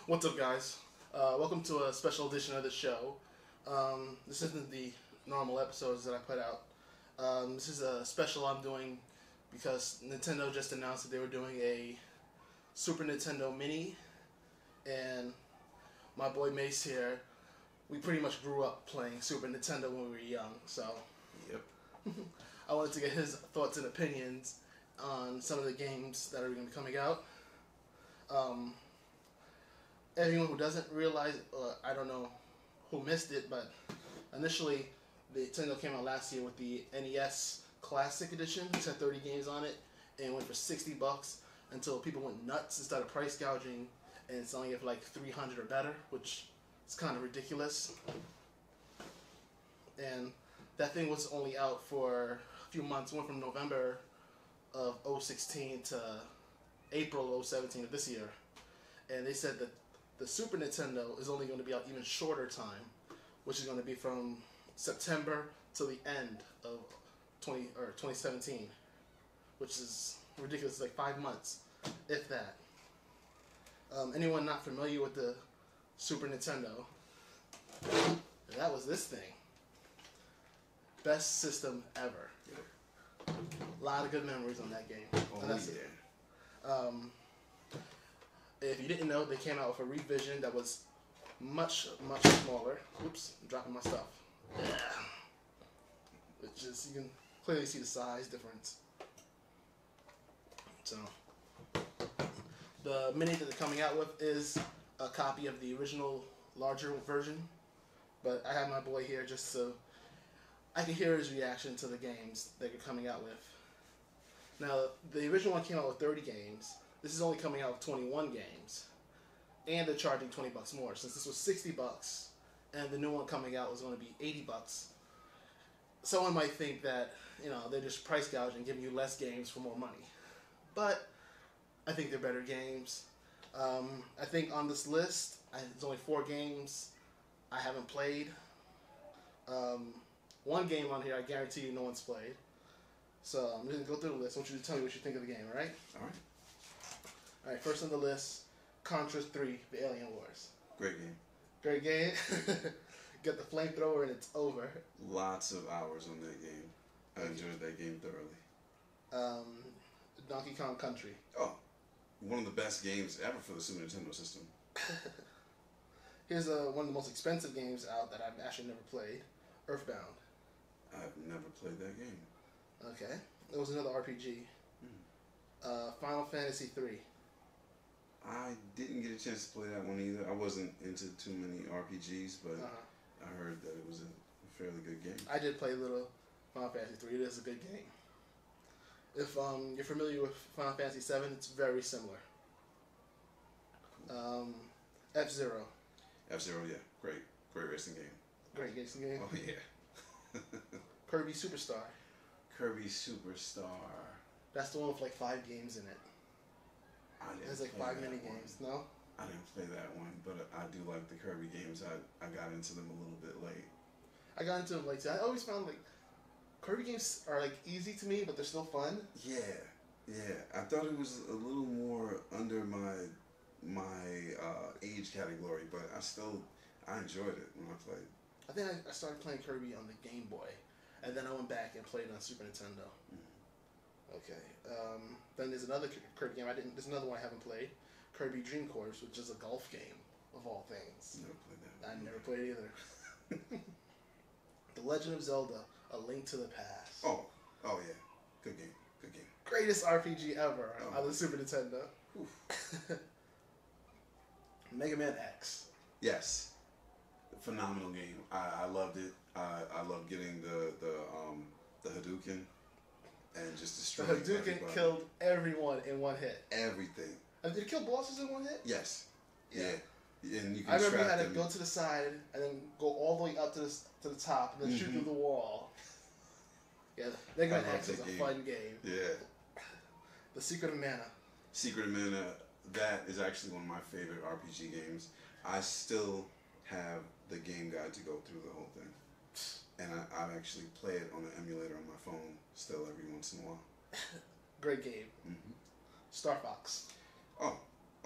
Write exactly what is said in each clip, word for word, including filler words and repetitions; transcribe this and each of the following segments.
What's up, guys? Uh, welcome to a special edition of the show. Um, this isn't the normal episodes that I put out. Um, this is a special I'm doing because Nintendo just announced that they were doing a Super Nintendo Mini, and my boy Mace here, we pretty much grew up playing Super Nintendo when we were young, so Yep. I wanted to get his thoughts and opinions on some of the games that are going to be coming out. Um, Anyone who doesn't realize, uh, I don't know who missed it, but initially the Nintendo came out last year with the N E S Classic Edition, which had thirty games on it, and went for sixty bucks until people went nuts and started price gouging and selling it for like three hundred or better, which is kind of ridiculous. And that thing was only out for a few months, went from November of oh sixteen to April oh seventeen of this year. And they said that the Super Nintendo is only going to be out even shorter time, which is going to be from September till the end of twenty or twenty seventeen, which is ridiculous. It's like five months, if that. Um, anyone not familiar with the Super Nintendo, that was this thing. Best system ever. A lot of good memories on that game. Oh, And that's yeah. it. Um, If you didn't know, they came out with a revision that was much, much smaller. Oops, I'm dropping my stuff. Yeah. It's just, you can clearly see the size difference. So, the mini that they're coming out with is a copy of the original, larger version. But I have my boy here just so I can hear his reaction to the games that they're coming out with. Now, the original one came out with thirty games. This is only coming out with twenty-one games, and they're charging twenty bucks more. Since this was sixty bucks, and the new one coming out was going to be eighty bucks. Someone might think that, you know, they're just price gouging, giving you less games for more money. But I think they're better games. Um, I think on this list, I, there's only four games I haven't played. Um, one game on here, I guarantee you no one's played. So I'm just going to go through the list. I want you to tell me what you think of the game, all right? All right. All right, first on the list, Contra three, The Alien Wars. Great game. Great game. Get the flamethrower and it's over. Lots of hours on that game. I enjoyed that game thoroughly. Um, Donkey Kong Country. Oh, one of the best games ever for the Super Nintendo system. Here's uh, one of the most expensive games out that I've actually never played, Earthbound. I've never played that game. Okay. It was another R P G. Mm. Uh, Final Fantasy three. I didn't get a chance to play that one either. I wasn't into too many R P Gs, but Uh-huh. I heard that it was a fairly good game. I did play a little Final Fantasy three. It is a good game. If um, you're familiar with Final Fantasy seven, it's very similar. Um, F-Zero. F-Zero, yeah. Great. Great racing game. Great racing game. Oh, yeah. Kirby Superstar. Kirby Superstar. That's the one with like five games in it. I didn't There's like play five that mini one. games. No? I didn't play that one, but I do like the Kirby games. I, I got into them a little bit late. I got into them like I always found like Kirby games are like easy to me, but they're still fun. Yeah, yeah. I thought it was a little more under my my uh, age category, but I still I enjoyed it when I played. I think I, I started playing Kirby on the Game Boy, and then I went back and played on Super Nintendo. Mm-hmm. Okay. Um, then there's another Kirby game I didn't. There's another one I haven't played, Kirby Dream Course, which is a golf game of all things. Never played that. I never played either. The Legend of Zelda: A Link to the Past. Oh, oh yeah, good game, good game. Greatest R P G ever Oh. on the Super Nintendo. Mega Man X. Yes, phenomenal game. I, I loved it. I I loved getting the the um the Hadouken and just The destroying Hadouken everybody. killed everyone in one hit. everything. Uh, did it kill bosses in one hit? Yes. Yeah. Yeah. And you can I remember you trap had to them. go to the side and then go all the way up to the to the top and then shoot Mhm. through the wall. Yeah, Mega Man I love X is a that game. fun game. Yeah. The Secret of Mana. Secret of Mana, that is actually one of my favorite R P G games. I still have the game guide to go through the whole thing. And I, I actually play it on an emulator on my phone still every once in a while. Great game. Mm-hmm. Star Fox. Oh,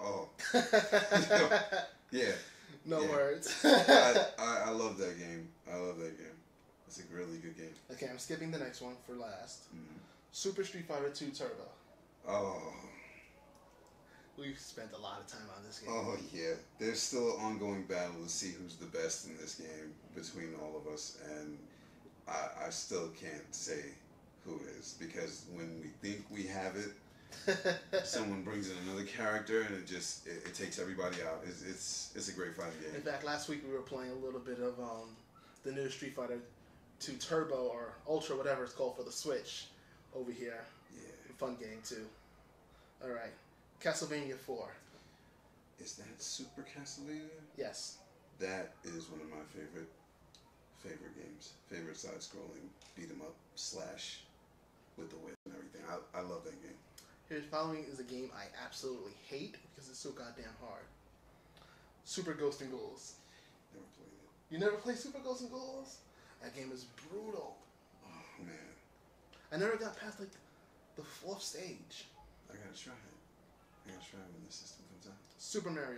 Oh. yeah. No yeah. words. I, I, I love that game. I love that game. It's a really good game. Okay, I'm skipping the next one for last. Mm-hmm. Super Street Fighter two Turbo. Oh. We've spent a lot of time on this game. Oh, yeah. There's still an ongoing battle to see who's the best in this game between all of us, and I, I still can't say who is, because when we think we have it, someone brings in another character, and it just, it, it takes everybody out. It's, it's it's a great fighting game. In fact, last week we were playing a little bit of um, the new Street Fighter two Turbo, or Ultra, whatever it's called, for the Switch over here. Yeah. Fun game, too. Alright. Castlevania four. Is that Super Castlevania? Yes. That is one of my favorite favorite games. Favorite side-scrolling beat 'em up slash with the whip and everything. I, I love that game. Here's following is a game I absolutely hate because it's so goddamn hard. Super Ghosts and Ghouls. Never played it. You never played Super Ghosts and Ghouls? That game is brutal. Oh man. I never got past like the fourth stage. I gotta try it. I gotta try it when the system comes out. Super Mario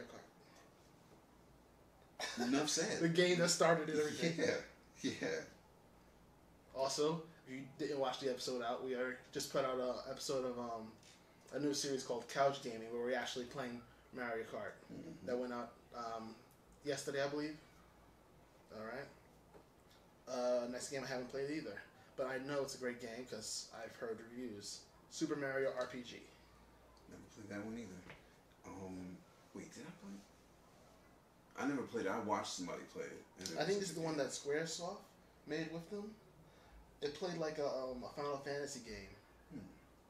Kart. Enough said. The game that started it everything. Yeah. Yeah. Also, if you didn't watch the episode out, we are just put out an episode of um, a new series called Couch Gaming, where we're actually playing Mario Kart. Mm-hmm. That went out um, yesterday, I believe. All right. Uh, next game I haven't played either, but I know it's a great game because I've heard reviews. Super Mario R P G. Never played that one either. Um, wait, did I play? I never played it. I watched somebody play it. I think this is the one that Squaresoft made with them. It played like a, um, a Final Fantasy game. Hmm.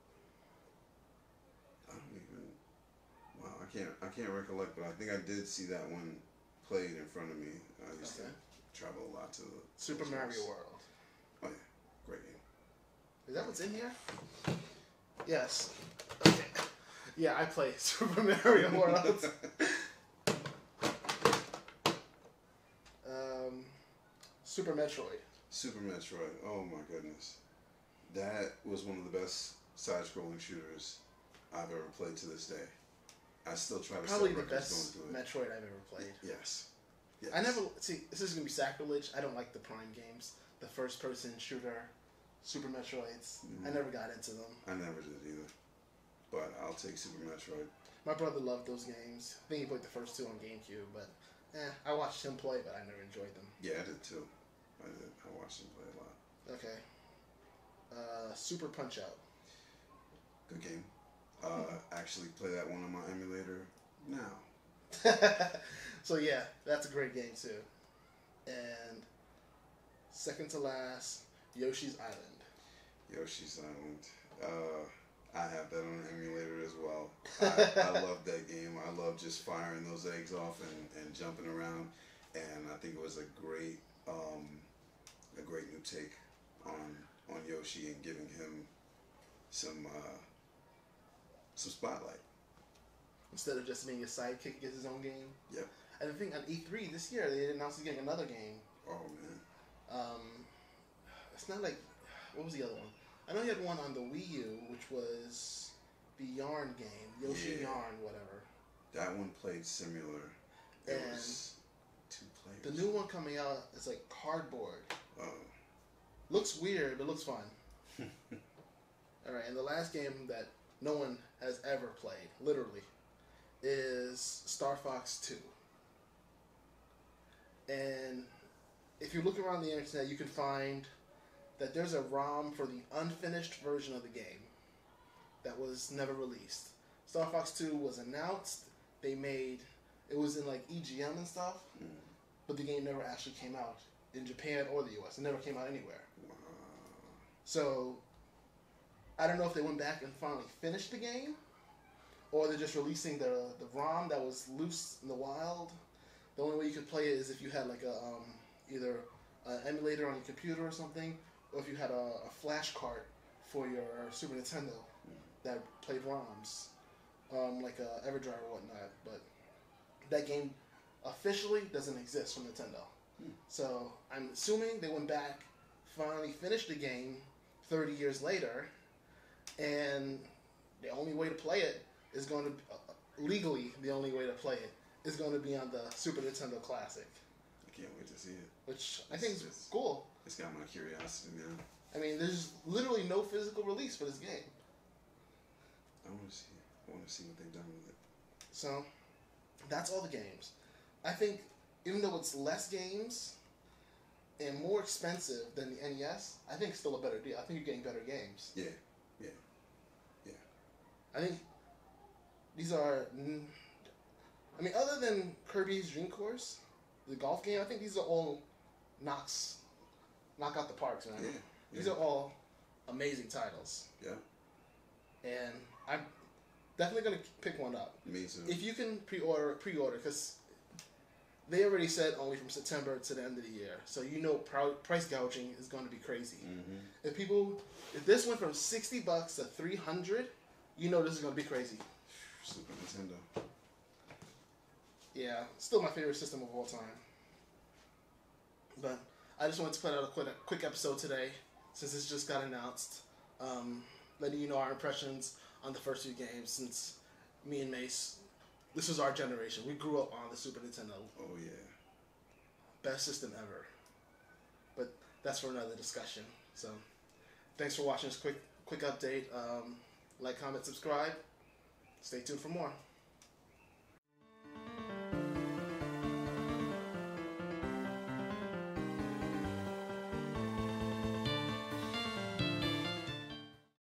I don't even. Wow, I can't. I can't recollect, but I think I did see that one played in front of me. I used Okay. to travel a lot to the Super Mario World. Oh yeah, great game. Is that what's in here? Yes. Okay. Yeah, I play Super Mario World. um, Super Metroid. Super Metroid. Oh my goodness, that was one of the best side-scrolling shooters I've ever played to this day. I still try to Probably set the records best going through it. Metroid I've ever played. Yes. Yes. I never see. This is gonna be sacrilege. I don't like the Prime games, the first-person shooter, Super Metroids. Mm-hmm. I never got into them. I never did either. But I'll take Super Metroid. My brother loved those games. I think he played the first two on GameCube, but eh, I watched him play, but I never enjoyed them. Yeah, I did too. I did. I watched him play a lot. Okay. Uh, Super Punch Out. Good game. Uh, actually play that one on my emulator now. So yeah, that's a great game too. And second to last, Yoshi's Island. Yoshi's Island. Uh, I have that on an emulator as well. I, I love that game. I love just firing those eggs off and, and jumping around. And I think it was a great, um, a great new take on on Yoshi and giving him some uh, some spotlight. Instead of just being a sidekick, gets his own game. Yep. And I think on E three this year they announced he's getting another game. Oh man. Um, it's not like, what was the other one? I know he had one on the Wii U, which was the Yarn game, Yoshi Yeah. Yarn, whatever. That one played similar. It And was two players. The new one coming out is like cardboard. Oh. Looks weird, but looks fun. Alright, and the last game that no one has ever played, literally, is Star Fox two. And if you look around the internet, you can find that there's a ROM for the unfinished version of the game that was never released. Star Fox two was announced, they made, it was in like E G M and stuff, Mm. but the game never actually came out in Japan or the U S. It never came out anywhere. Wow. So, I don't know if they went back and finally finished the game, or they're just releasing the the ROM that was loose in the wild. The only way you could play it is if you had like a um, either an emulator on your computer or something, or if you had a, a flash cart for your Super Nintendo that played ROMs, um, like a EverDrive or whatnot. But that game officially doesn't exist from Nintendo. Hmm. So I'm assuming they went back, finally finished the game thirty years later, and the only way to play it is going to uh, legally the only way to play it is going to be on the Super Nintendo Classic, I can't wait to see it. which I think is It's- cool. It's got my curiosity now. I mean, there's literally no physical release for this game. I want to see. I want to see what they've done with it. So, that's all the games. I think, even though it's less games and more expensive than the N E S, I think it's still a better deal. I think you're getting better games. Yeah, yeah, yeah. I think these are. I mean, other than Kirby's Dream Course, the golf game, I think these are all knocks, knock out the parks, man. Yeah, These yeah. are all amazing titles. Yeah. And I'm definitely gonna pick one up. Me too. If you can pre-order, pre-order, because they already said only from September to the end of the year, so you know pr- price gouging is going to be crazy. Mm-hmm. If people, if this went from sixty bucks to three hundred, you know this is going to be crazy. Super Nintendo. Yeah, still my favorite system of all time. But I just wanted to put out a quick, quick episode today, since this just got announced, um, letting you know our impressions on the first few games. Since me and Mace, this was our generation. We grew up on the Super Nintendo. Oh yeah. Best system ever. But that's for another discussion. So, thanks for watching this quick quick update. Um, like, comment, subscribe. Stay tuned for more.